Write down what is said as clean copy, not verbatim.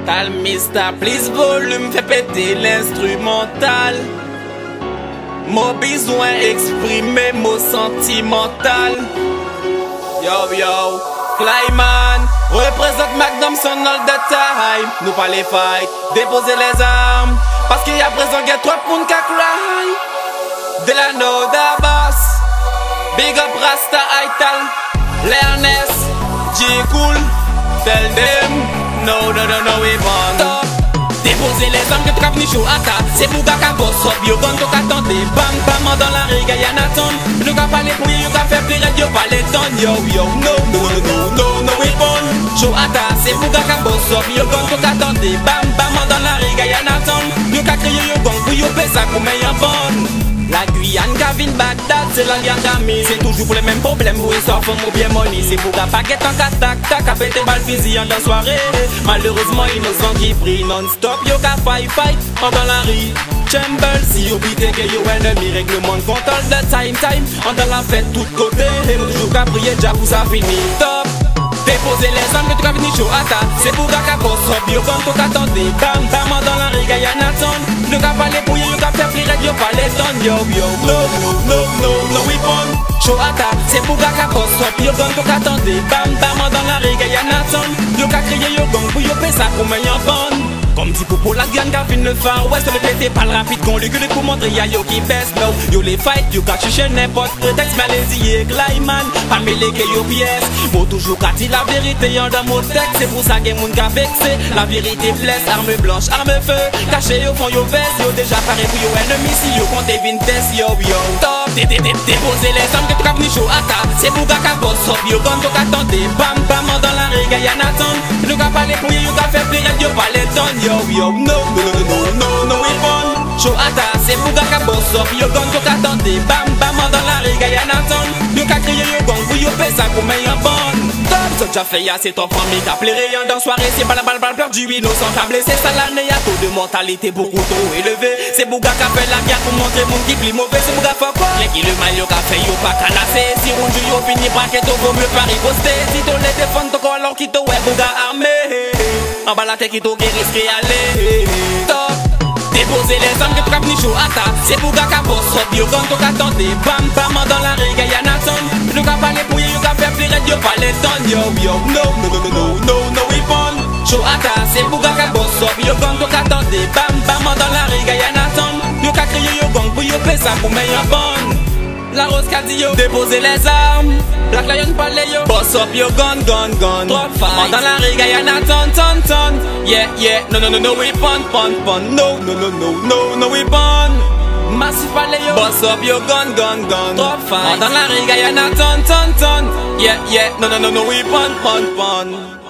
mental. Mister, please volume, fait péter l'instrumental. Mon besoin exprimer, mon sentimental. Yo yo, Clyman, représente Magnum son all the time. Nous pas les fight, déposer les armes. Parce qu'il y a présent qu'il y a trop de monde qui cry. Delano Dabas, Big Up Rasta Aital, L'Ernest, J Cool, tell them, no, we want. Top, déposer les armes que tu as venu chaud à ta. C'est pour gars qui boss up, yo gun to qu'attendez. Bam, bam, dans la riga, y'en a ton. Nous qu'a parlé pour you, qu'a fait plus radio, pas les tonnes. Yo, no, we want. Chaud à ta, c'est pour gars qui boss up, yo gun to qu'attendez. Bam, bam, dans la riga, y'en a ton. Nous qu'a crié yo gun pour you, payer ça pour meilleur bonne. La Guyane, Gavin, Bagdad, c'est la guerre d'amis. C'est toujours pour les mêmes problèmes, vous et sort femme ou bien money. C'est pour la baguette en katac, tac, à péter balle fusil en la soirée. Malheureusement, innocent qui prie non-stop. Yo ka fight, en dans la rue. Chamber, si you beat que you ennemi, règlement contrôle de time, en dans la fête tout côté. Et nous toujours qu'à prier, déjà vous ça fini. Top, déposer les armes que tu as venu chaud à ta. C'est pour gars qui boss up, yo quand tu qu'attendez. Bam, bam, dans la riga, y'en a ton. Nous qu'a parlé pour you, qu'a fait plus radio, pas les tonnes. Yo, no, we want. Chaud à ta, c'est pour gars qui boss up, yo quand tu qu'attendez. Bam, bam, dans la riga, y'en a ton. Nous qu'a crié yo gang pour yo payer ça pour meilleur bonne. Comme dit pour la gang qui vient le Far West, le pété pas le rapide qu'on lui gueule pour montrer y'a yo qui baisse low. Yo les fight, yo qu'a cherché n'importe prétexte, mais les yeux Clyman, pas mêlé que yo pièce. Bon toujours qu'a dit la vérité en dans mon texte, c'est pour ça que moun qu'a vexé. La vérité blesse, arme blanche, arme feu, caché au fond yo veste, yo déjà paré pour yo ennemi si yo compte vitesse, yo. Top, déposer les armes que tu as venu chaud à ta. C'est pour gars qu'a boss up, yo quand tu qu'attendez. Bam, bam, dans la riga, y'en a ton. Nous qu'a parlé pour yo qu'a fait plus radio, pas les tonnes. Yo, no, we want. Chaud à ta, c'est pour gars qui boss up, yo gang to qu'attendez. Bam, bam, dans la riga, y'en a ton. Yo qu'a crié yo gang, pour yo payer ça pour meilleur bonne. Top, ça t'as fait, c'est ton famille qu'a plairé en dans soirée. C'est balle, perdu, innocent, qu'a blessé. Ça l'année, y'a taux de mentalité beaucoup trop élevé. C'est pour gars qu'a fait la guerre pour montrer mon qui plie mauvais. C'est pour gars fuck up. Les qui le maillot qu'a fait, yo pas canassé. Si on joue, yo fini braquet, au vaut mieux pas riposter. Si t'on les défendre, t'en alors qui te ouais, pour gars armé. En bas la tête qui t'au risque aller. Top, déposer les armes que tu as venu chaud à ta. C'est pour gars qui boss up, yo quand tu qu'attendez. Bam, bam, dans la riga, y'en a ton. Nous qu'a parlé pour you, qu'a fait plus radio, pas les tonnes. Yo, no, we want. Chaud à ta, c'est pour gars qui boss up, yo quand tu qu'attendez. Bam, bam, dans la riga, y'en a ton. Nous qu'a crié yo gang pour yo payer ça pour meilleur bonne. La rose qu'a dit yo, déposer les armes. Black Lion parle yo, boss up yo gun. Trop fight, dans la riga y'en a ton. Yeah, no, we pon. No, we pon. Massif parle yo, boss up yo gun. Trop fight, dans la riga y'en a ton. Yeah, no, we pon.